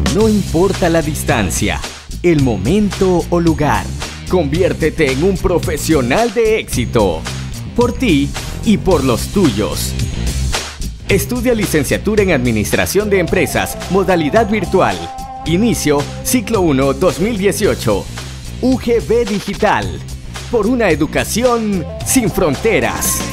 No importa la distancia, el momento o lugar, conviértete en un profesional de éxito. Por ti y por los tuyos. Estudia licenciatura en Administración de Empresas, modalidad virtual. Inicio, ciclo 1, 2018. UGB Digital. Por una educación sin fronteras.